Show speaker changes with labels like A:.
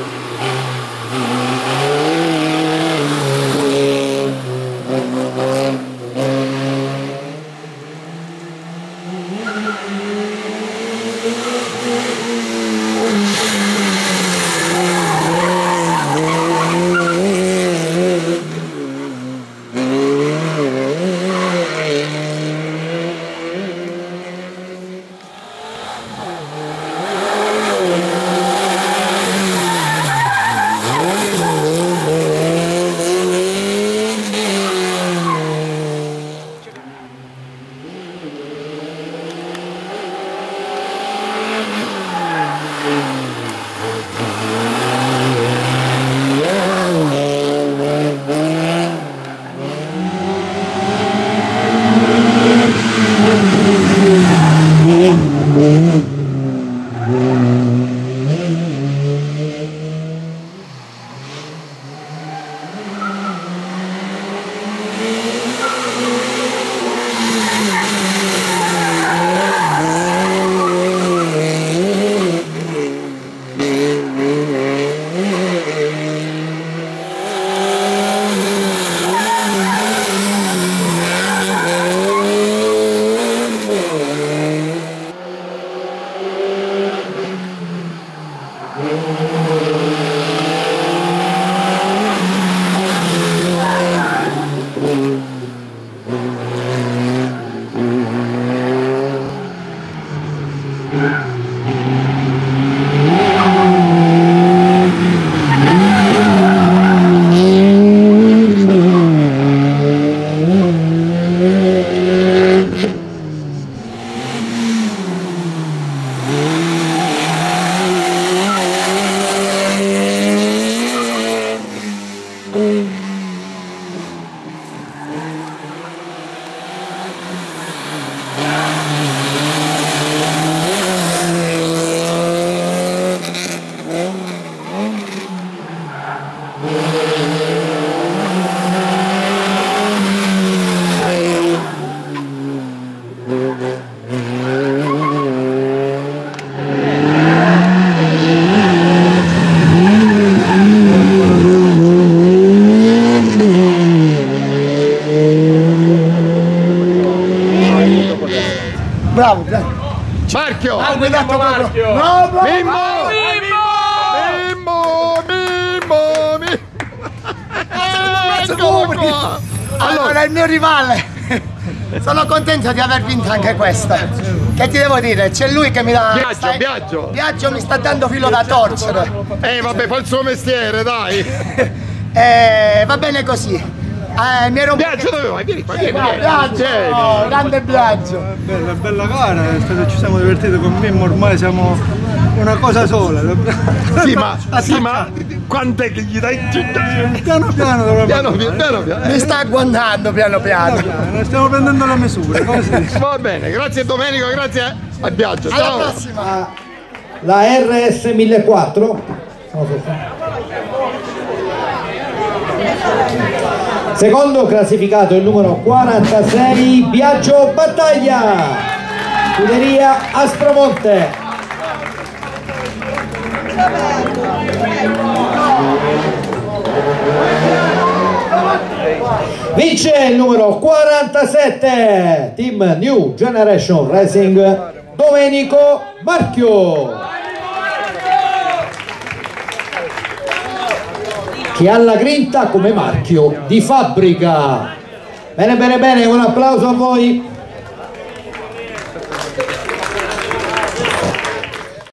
A: Bravo, bravo.
B: Marchio!
A: Marchio!
B: No, bravo! Mimmo! Eccolo qua!
A: Allora, il mio rivale. Sono contento di aver vinto anche questa. Che ti devo dire? C'è lui che mi dà... Biagio mi sta dando filo da torcere.
B: Vabbè, fa il suo mestiere, dai!
A: Va bene così. Mi ero...
B: Biagio dove vai? Vieni qua, vieni.
A: Biagio! Oh, grande Biagio!
C: Bella gara, ci siamo divertiti con Mimmo, ormai siamo una cosa sola.
B: Sì, ma quant'è che gli dai?
C: Piano piano.
A: Mi sta agguantando piano piano.
C: Stiamo prendendo le misure, così.
B: Va bene, grazie Domenico, grazie a Biagio.
A: Alla prossima!
D: La RS 1400. Secondo classificato il numero 46 Biagio Battaglia, scuderia Aspromonte. Vince il numero 47 Team New Generation Racing Domenico Marchio, che ha la grinta come marchio di fabbrica. Bene, un applauso a voi.